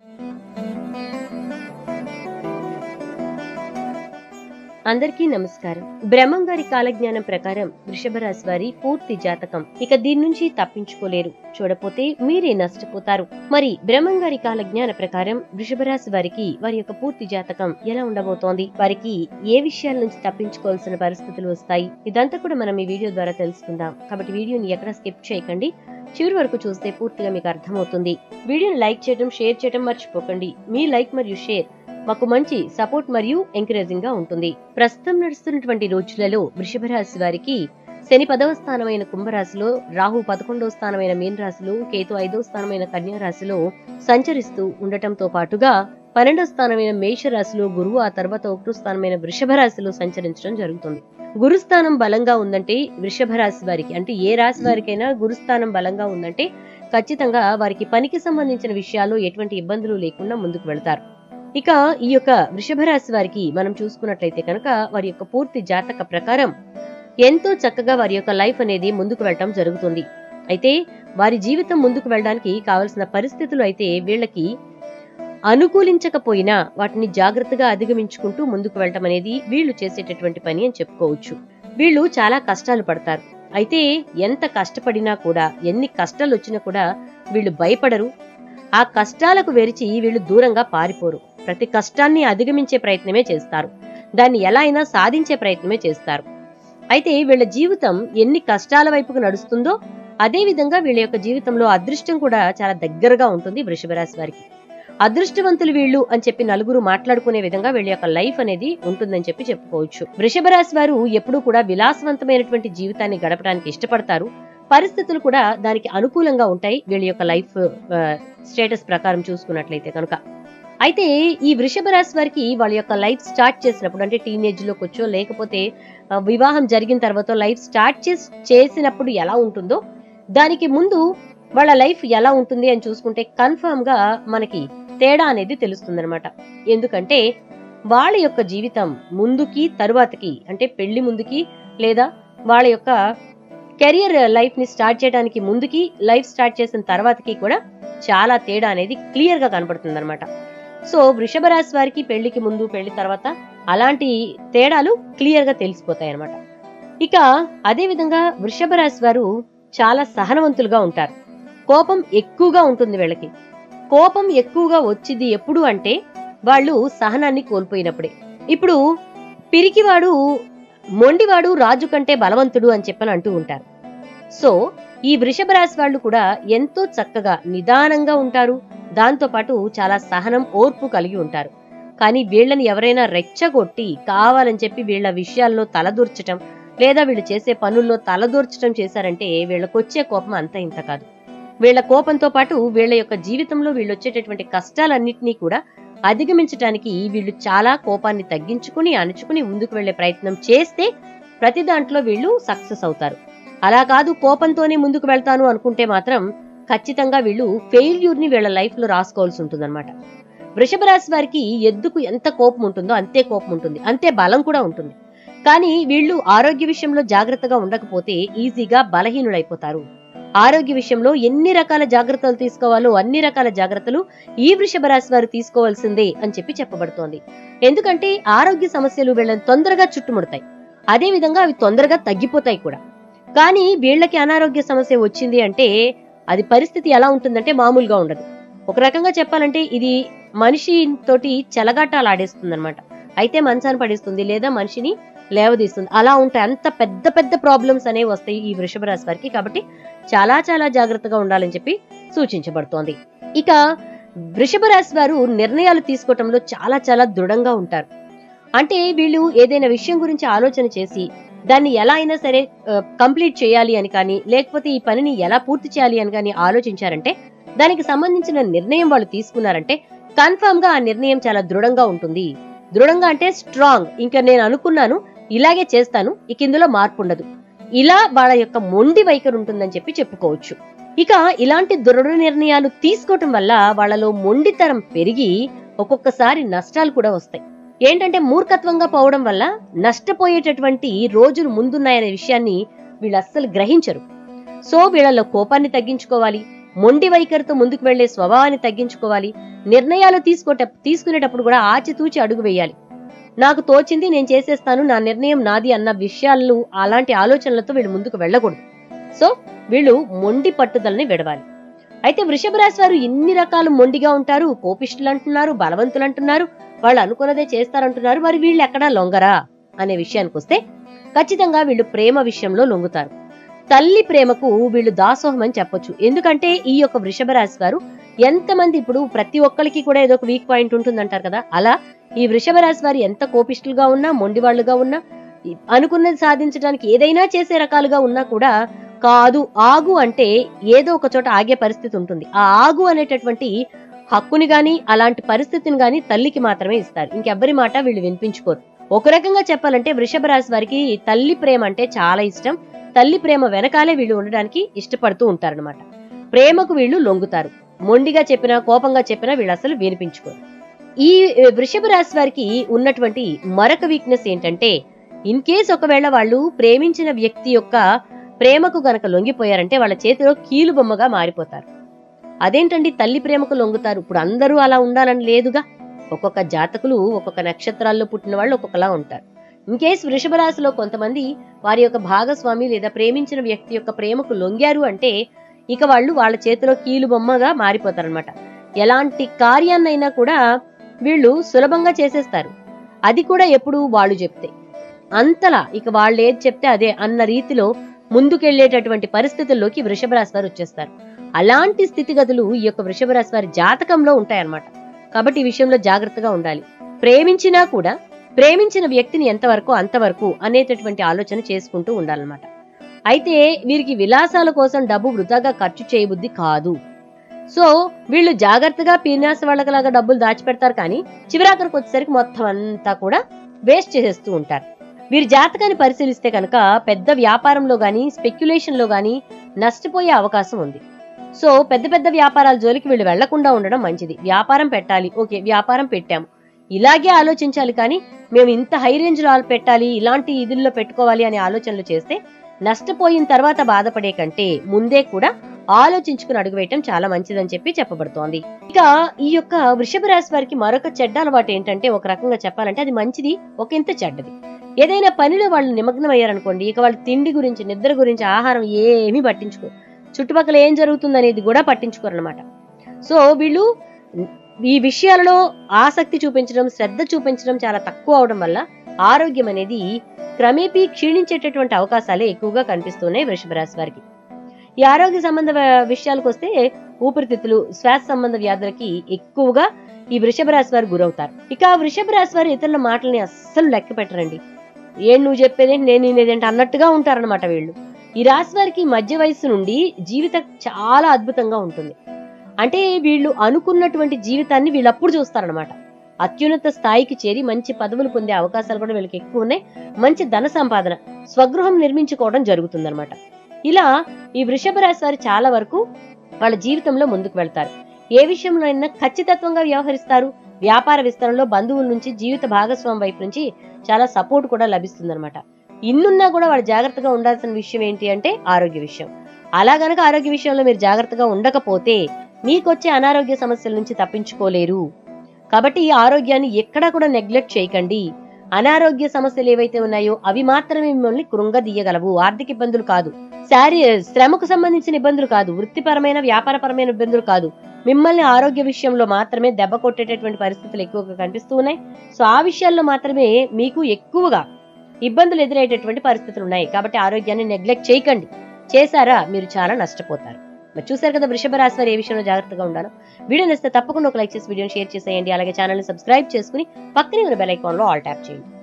అందరికీ నమస్కారం. బ్రహ్మం గారి కాలజ్ఞానం ప్రకారం వృషభ రాశి వారి పూర్తి జాతకం. ఇక దీని నుంచి తప్పించుకోలేరు. చూడపోతే మీరే నష్టపోతారు. మరి బ్రహ్మం గారి కాలజ్ఞాన ప్రకారం వృషభ రాశి వారికి వారి యొక్క పూర్తి జాతకం ఎలా ఉండబోతోంది, వారికి ఏ విషయాల నుంచి తప్పించుకోవాల్సిన పరిస్థితులు వస్తాయి, ఇదంతా కూడా మనం ఈ వీడియో ద్వారా తెలుసుకుందాం. కాబట్టి వీడియోని ఎక్కడ స్కిప్ చేయకండి, చివరి వరకు చూస్తే పూర్తిగా మీకు అర్థమవుతుంది. వీడియోని లైక్ చేయడం, షేర్ చేయడం మర్చిపోకండి. మీ లైక్ మరియు షేర్ మాకు మంచి సపోర్ట్ మరియు ఎంకరేజింగ్ గా ఉంటుంది. ప్రస్తుతం నడుస్తున్నటువంటి రోజులలో వృషభ రాశి వారికి శని 10వ స్థానమైన కుంభరాశిలో, రాహు 11వ స్థానమైన మీన రాశిలో, కేతు 5వ స్థానమైన కన్యా రాశిలో సంచరిస్తూ ఉండటంతో పాటుగా 12వ స్థానమైన మేష రాశిలో గురువు, ఆ తర్వాత 1వ స్థానమైన వృషభ రాశిలో సంచరించడం జరుగుతుంది. గురుస్థానం బలంగా ఉందంటే వృషభ రాశి వారికి, అంటే ఏ రాశి వారికైనా గురుస్థానం బలంగా ఉందంటే ఖచ్చితంగా వారికి పనికి సంబంధించిన విషయాల్లో ఎటువంటి ఇబ్బందులు లేకుండా ముందుకు వెళతారు. ఇక ఈ యొక్క వృషభ రాశి వారికి మనం చూసుకున్నట్లయితే కనుక వారి యొక్క పూర్తి జాతక ప్రకారం ఎంతో చక్కగా వారి యొక్క లైఫ్ అనేది ముందుకు వెళ్ళటం జరుగుతుంది. అయితే వారి జీవితం ముందుకు వెళ్ళడానికి కావలసిన పరిస్థితులు అయితే వీళ్ళకి అనుకూలించకపోయినా వాటిని జాగ్రత్తగా అధిగమించుకుంటూ ముందుకు వెళ్ళటం అనేది వీళ్ళు చేసేటటువంటి పని అని చెప్పుకోవచ్చు. వీళ్ళు చాలా కష్టాలు పడతారు. అయితే ఎంత కష్టపడినా కూడా, ఎన్ని కష్టాలు వచ్చినా కూడా వీళ్ళు భయపడరు. ఆ కష్టాలకు వెరిచి వీళ్ళు దూరంగా పారిపోరు. ప్రతి కష్టాన్ని అధిగమించే ప్రయత్నమే చేస్తారు. దాన్ని ఎలా అయినా సాధించే ప్రయత్నమే చేస్తారు. అయితే వీళ్ళ జీవితం ఎన్ని కష్టాల వైపుకు నడుస్తుందో అదే విధంగా వీళ్ళ యొక్క జీవితంలో అదృష్టం కూడా చాలా దగ్గరగా ఉంటుంది వృషభ రాశి వారికి. అదృష్టవంతులు వీళ్ళు అని చెప్పి నలుగురు మాట్లాడుకునే విధంగా వీళ్ళ యొక్క లైఫ్ అనేది ఉంటుందని చెప్పి చెప్పుకోవచ్చు. వృషభ రాశి వారు ఎప్పుడూ కూడా విలాసవంతమైనటువంటి జీవితాన్ని గడపడానికి ఇష్టపడతారు. పరిస్థితులు కూడా దానికి అనుకూలంగా ఉంటాయి వీళ్ళ యొక్క లైఫ్ స్టేటస్ ప్రకారం చూసుకున్నట్లయితే కనుక. అయితే ఈ వృషభ రాశి వారికి వాళ్ళ యొక్క లైఫ్ స్టార్ట్ చేసినప్పుడు, అంటే టీనేజ్ లోకి వచ్చో లేకపోతే వివాహం జరిగిన తర్వాత లైఫ్ స్టార్ట్ చేసినప్పుడు ఎలా ఉంటుందో దానికి ముందు వాళ్ళ లైఫ్ ఎలా ఉంటుంది అని చూసుకుంటే కన్ఫర్మ్ గా మనకి తేడా అనేది తెలుస్తుందన్నమాట. ఎందుకంటే వాళ్ళ యొక్క జీవితం ముందుకి తరువాతకి, అంటే పెళ్లి ముందుకి లేదా వాళ్ళ యొక్క కెరియర్ లైఫ్ ని స్టార్ట్ చేయడానికి ముందుకి, లైఫ్ స్టార్ట్ చేసిన తర్వాతకి కూడా చాలా తేడా అనేది క్లియర్ గా కనపడుతుంది అనమాట. సో వృషభ రాశి వారికి పెళ్లికి ముందు, పెళ్లి తర్వాత అలాంటి తేడాలు క్లియర్ గా తెలిసిపోతాయి అనమాట. ఇక అదే విధంగా వృషభ రాశి వారు చాలా సహనవంతులుగా ఉంటారు. కోపం ఎక్కువగా ఉంటుంది వీళ్ళకి. కోపం ఎక్కువగా వచ్చింది ఎప్పుడు అంటే వాళ్ళు సహనాన్ని కోల్పోయినప్పుడే. ఇప్పుడు పిరికివాడు మొండివాడు రాజు కంటే బలవంతుడు అని చెప్పని అంటూ ఉంటారు. సో ఈ వృషభ రాశి వాళ్ళు కూడా ఎంతో చక్కగా నిదానంగా ఉంటారు. దాంతో పాటు చాలా సహనం, ఓర్పు కలిగి ఉంటారు. కానీ వీళ్ళని ఎవరైనా రెచ్చగొట్టి కావాలని చెప్పి వీళ్ళ విషయాల్లో తలదూర్చటం లేదా వీళ్ళు చేసే పనుల్లో తలదూర్చటం చేశారంటే వీళ్ళకొచ్చే కోపం అంత ఇంత కాదు. వీళ్ళ కోపంతో పాటు వీళ్ళ యొక్క జీవితంలో వీళ్ళు వచ్చేటటువంటి కష్టాలన్నింటినీ కూడా అధిగమించడానికి వీళ్ళు చాలా కోపాన్ని తగ్గించుకుని అణుచుకుని ముందుకు వెళ్లే ప్రయత్నం చేస్తే ప్రతి దాంట్లో వీళ్ళు సక్సెస్ అవుతారు. అలా కాదు కోపంతోనే ముందుకు వెళ్తాను అనుకుంటే మాత్రం ఖచ్చితంగా వీళ్ళు ఫెయిల్యూర్ ని వీళ్ళ లైఫ్ లో రాసుకోవాల్సి ఉంటుంది అనమాట. వృషభ రాశి వారికి ఎద్దుకు ఎంత కోపం ఉంటుందో అంతే కోపం ఉంటుంది, అంతే బలం కూడా ఉంటుంది. కానీ వీళ్ళు ఆరోగ్య విషయంలో జాగ్రత్తగా ఉండకపోతే ఈజీగా బలహీనులైపోతారు. ఆరోగ్య విషయంలో ఎన్ని రకాల జాగ్రత్తలు తీసుకోవాలో అన్ని రకాల జాగ్రత్తలు ఈ వృషభ రాశి వారు తీసుకోవాల్సిందే అని చెప్పి చెప్పబడుతోంది. ఎందుకంటే ఆరోగ్య సమస్యలు వీళ్ళని తొందరగా చుట్టుముడతాయి, అదే విధంగా అవి తొందరగా తగ్గిపోతాయి కూడా. కానీ వీళ్ళకి అనారోగ్య సమస్య వచ్చింది అంటే అది పరిస్థితి ఎలా ఉంటుందంటే మామూలుగా ఉండదు. ఒక రకంగా చెప్పాలంటే ఇది మనిషి తోటి చెలగాటాలు ఆడేస్తుంది అనమాట. అయితే మంచాన్ని పడేస్తుంది లేదా మనిషిని లేవదీస్తుంది. అలా ఉంటాయి, అంత పెద్ద పెద్ద ప్రాబ్లమ్స్ అనేవి వస్తాయి ఈ వృషభ రాశి వారికి. కాబట్టి చాలా చాలా జాగ్రత్తగా ఉండాలని చెప్పి సూచించబడుతోంది. ఇక వృషభ రాశి వారు నిర్ణయాలు తీసుకోవటంలో చాలా చాలా దృఢంగా ఉంటారు. అంటే వీళ్ళు ఏదైనా విషయం గురించి ఆలోచన చేసి దాన్ని ఎలా అయినా సరే కంప్లీట్ చేయాలి అని కానీ, లేకపోతే ఈ పనిని ఎలా పూర్తి చేయాలి అని కానీ ఆలోచించారంటే, దానికి సంబంధించిన నిర్ణయం వాళ్ళు తీసుకున్నారంటే కన్ఫర్మ్ గా ఆ నిర్ణయం చాలా దృఢంగా ఉంటుంది. దృఢంగా అంటే స్ట్రాంగ్. ఇంకా నేను అనుకున్నాను ఇలాగే చేస్తాను, ఇక ఇందులో మార్పు ఉండదు, ఇలా వాళ్ళ యొక్క మొండి వైఖరి ఉంటుందని చెప్పి చెప్పుకోవచ్చు. ఇక ఇలాంటి దృఢ నిర్ణయాలు తీసుకోవటం వల్ల వాళ్ళలో మొండితనం పెరిగి ఒక్కొక్కసారి నష్టాలు కూడా వస్తాయి. ఏంటంటే మూర్ఖత్వంగా పోవడం వల్ల నష్టపోయేటటువంటి రోజులు ముందున్నాయనే విషయాన్ని వీళ్ళు అస్సలు గ్రహించరు. సో వీళ్ళలో కోపాన్ని తగ్గించుకోవాలి, మొండి వైఖరితో ముందుకు వెళ్లే స్వభావాన్ని తగ్గించుకోవాలి. నిర్ణయాలు తీసుకునేటప్పుడు కూడా ఆచితూచి అడుగు వేయాలి. నాకు తోచింది నేను చేసేస్తాను, నా నిర్ణయం నాది అన్న విషయాలు, అలాంటి ఆలోచనలతో వీళ్ళు ముందుకు వెళ్ళకూడదు. సో వీళ్ళు మొండి పట్టుదలని విడవాలి. అయితే వృషభ రాశి వారు ఇన్ని రకాలు మొండిగా ఉంటారు, కోపిష్ఠులు అంటున్నారు, బలవంతులు అంటున్నారు, వాళ్ళు అనుకున్నదే చేస్తారంటున్నారు. మరి వీళ్ళు ఎక్కడా లొంగరా అనే విషయానికి వస్తే ఖచ్చితంగా వీళ్ళు ప్రేమ విషయంలో లొంగుతారు. తల్లి ప్రేమకు వీళ్ళు దాసోహం అని చెప్పొచ్చు. ఎందుకంటే ఈ యొక్క వృషభ రాశి వారు ఎంతమంది, ఇప్పుడు ప్రతి ఒక్కరికి కూడా ఏదో ఒక వీక్ పాయింట్ ఉంటుందంటారు కదా, అలా ఈ వృషభ రాశి వారు ఎంత కోపిష్ఠులుగా ఉన్నా, మొండివాళ్లుగా ఉన్నా, అనుకున్నది సాధించడానికి ఏదైనా చేసే రకాలుగా ఉన్నా కూడా కాదు, ఆగు అంటే ఏదో ఒక చోట ఆగే పరిస్థితి ఉంటుంది. ఆ ఆగు అనేటటువంటి హక్కుని గాని అలాంటి పరిస్థితిని గాని తల్లికి మాత్రమే ఇస్తారు. ఇంకెవ్వరి మాట వీళ్ళు వినిపించుకోరు. ఒక రకంగా చెప్పాలంటే వృషభ రాశి వారికి తల్లి ప్రేమ అంటే చాలా ఇష్టం. తల్లి ప్రేమ వెనకాలే వీళ్ళు ఉండడానికి ఇష్టపడుతూ ఉంటారనమాట. ప్రేమకు వీళ్ళు లొంగుతారు. మొండిగా చెప్పినా, కోపంగా చెప్పినా వీళ్ళు అసలు వినిపించుకోరు. ఈ వృషభ రాశి వారికి ఉన్నటువంటి మరొక వీక్నెస్ ఏంటంటే, ఇన్ కేస్ ఒకవేళ వాళ్ళు ప్రేమించిన వ్యక్తి యొక్క ప్రేమకు గనక లొంగిపోయారంటే వాళ్ళ చేతిలో కీలు బొమ్మగా మారిపోతారు. అదేంటండి తల్లి ప్రేమకు లొంగుతారు? ఇప్పుడు అందరూ అలా ఉండాలని లేదుగా. ఒక్కొక్క జాతకులు, ఒక్కొక్క నక్షత్రాల్లో పుట్టిన వాళ్ళు ఒక్కొక్కలా ఉంటారు. ఇన్ కేస్ వృషభ రాశిలో కొంతమంది వారి యొక్క భాగస్వామి లేదా ప్రేమించిన వ్యక్తి యొక్క ప్రేమకు లొంగారు అంటే ఇక వాళ్ళు వాళ్ళ చేతిలో కీలు బొమ్మగా మారిపోతారనమాట. ఎలాంటి కార్యాన్నైనా కూడా వీళ్ళు సులభంగా చేసేస్తారు. అది కూడా ఎప్పుడు వాళ్ళు చెప్తే. అంతలా ఇక వాళ్ళు ఏది చెప్తే అదే అన్న రీతిలో ముందుకెళ్లేటటువంటి పరిస్థితుల్లోకి వృషభ రాశి వారు వచ్చేస్తారు. అలాంటి స్థితిగతులు ఈ యొక్క వృషభ రాశి వారి జాతకంలో ఉంటాయన్నమాట. కాబట్టి ఈ విషయంలో జాగ్రత్తగా ఉండాలి. ప్రేమించినా కూడా ప్రేమించిన వ్యక్తిని ఎంతవరకు అంతవరకు అనేటటువంటి ఆలోచన చేసుకుంటూ ఉండాలన్నమాట. అయితే వీరికి విలాసాల కోసం డబ్బు వృధాగా ఖర్చు చేయబుద్ధి కాదు. సో వీళ్ళు జాగ్రత్తగా పీనాస వాళ్ళలాగా డబ్బులు దాచిపెడతారు, కానీ చివరాఖరికి వచ్చేసరికి మొత్తం అంతా కూడా వేస్ట్ చేసేస్తూ ఉంటారు. వీరి జాతకాన్ని పరిశీలిస్తే కనుక పెద్ద వ్యాపారంలో గానీ, స్పెక్యులేషన్ లో గానీ నష్టపోయే అవకాశం ఉంది. సో పెద్ద పెద్ద వ్యాపారాల జోలికి వీళ్ళు వెళ్లకుండా ఉండడం మంచిది. వ్యాపారం పెట్టాలి, ఓకే, వ్యాపారం పెట్టాము, ఇలాగే ఆలోచించాలి. కానీ మేము ఇంత హై రేంజ్ లో పెట్టాలి, ఇలాంటి ఇదిల్లో పెట్టుకోవాలి అనే ఆలోచనలు చేస్తే నష్టపోయిన తర్వాత బాధపడే కంటే ముందే కూడా ఆలోచించుకుని అడుగువేయటం చాలా మంచిదని చెప్పి చెప్పబడుతోంది. ఇక ఈ యొక్క వృషభ రాశి వారికి మరొక చెడ్డ అలవాటు ఏంటంటే, ఒక రకంగా చెప్పాలంటే అది మంచిది, ఒక ఇంత చెడ్డది. ఏదైనా పనిలో వాళ్ళు నిమగ్నం అయ్యారనుకోండి, ఇక వాళ్ళు తిండి గురించి, నిద్ర గురించి, ఆహారం ఏమీ పట్టించుకోరు. చుట్టుపక్కల ఏం జరుగుతుంది అనేది కూడా పట్టించుకోరు అనమాట. సో వీళ్ళు ఈ విషయాలలో ఆసక్తి చూపించడం, శ్రద్ధ చూపించడం చాలా తక్కువ అవడం వల్ల ఆరోగ్యం అనేది క్రమేపీ క్షీణించేటటువంటి అవకాశాలే ఎక్కువగా కనిపిస్తున్నాయి వృషభ రాశి వారికి. ఈ ఆరోగ్య సంబంధ విషయాలకు వస్తే ఊపిరితిత్తులు, శ్వాస సంబంధ వ్యాధులకి ఎక్కువగా ఈ వృషభ రాశి వారు గురవుతారు. ఇక వృషభ రాశి వారు ఇతరుల మాటల్ని అస్సలు లెక్క పెట్టరండి. ఏం నువ్వు చెప్పేదేంటి, నేను నేనేదేంటి అన్నట్టుగా ఉంటారనమాట వీళ్ళు. ఈ రాశి వారికి మధ్య వయస్సు నుండి జీవితం చాలా అద్భుతంగా ఉంటుంది. అంటే వీళ్ళు అనుకున్నటువంటి జీవితాన్ని వీళ్ళు అప్పుడు చూస్తారనమాట. అత్యున్నత స్థాయికి చేరి మంచి పదవులు పొందే అవకాశాలు కూడా వీళ్ళకి ఎక్కువ ఉన్నాయి. మంచి ధన సంపాదన, స్వగృహం నిర్మించుకోవడం జరుగుతుందన్నమాట. ఇలా ఈ వృషభ రాశి వారు చాలా వరకు వాళ్ళ జీవితంలో ముందుకు వెళ్తారు. ఏ విషయంలో అయినా ఖచ్చితత్వంగా వ్యవహరిస్తారు. వ్యాపార విస్తరణలో బంధువుల నుంచి, జీవిత భాగస్వామి వైపు నుంచి చాలా సపోర్ట్ కూడా లభిస్తుందన్నమాట. ఇన్నున్నా కూడా వాళ్ళు జాగ్రత్తగా ఉండాల్సిన విషయం ఏంటి అంటే ఆరోగ్య విషయం. అలా గనక ఆరోగ్య విషయంలో మీరు జాగ్రత్తగా ఉండకపోతే మీకొచ్చే అనారోగ్య సమస్యల నుంచి తప్పించుకోలేరు. కాబట్టి ఈ ఆరోగ్యాన్ని ఎక్కడా కూడా నెగ్లెక్ట్ చేయకండి. అనారోగ్య సమస్యలు ఏవైతే ఉన్నాయో అవి మాత్రమే మిమ్మల్ని కృంగదీయగలవు. ఆర్థిక ఇబ్బందులు కాదు, శ్రమకు సంబంధించిన ఇబ్బందులు కాదు, వృత్తిపరమైన వ్యాపారపరమైన ఇబ్బందులు కాదు, మిమ్మల్ని ఆరోగ్య విషయంలో మాత్రమే దెబ్బ కొట్టేటటువంటి పరిస్థితులు ఎక్కువగా కనిపిస్తూ ఉన్నాయి. సో ఆ విషయాల్లో మాత్రమే మీకు ఎక్కువగా ఇబ్బందులు ఎదురయ్యేటటువంటి పరిస్థితులు ఉన్నాయి. కాబట్టి ఆరోగ్యాన్ని నెగ్లెక్ట్ చేయకండి. చేశారా మీరు చాలా నష్టపోతారు. మరి చూసారు కదా వృషభ రాశి వారు ఏ విషయంలో జాగ్రత్తగా ఉండాలో. వీడియో నచ్చితే తప్పకుండా ఒక లైక్ చేసి వీడియోని షేర్ చేసేయండి. అలాగే ఛానల్ ని సబ్స్క్రైబ్ చేసుకుని పక్కనే ఉన్న బెల్ ఐకాన్ లో ఆల్ ట్యాప్ చేయండి.